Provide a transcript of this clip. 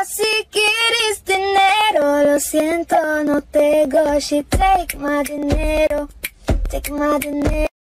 si quieres dinero. Lo siento, no tengo. She take my dinero. Take my dinero.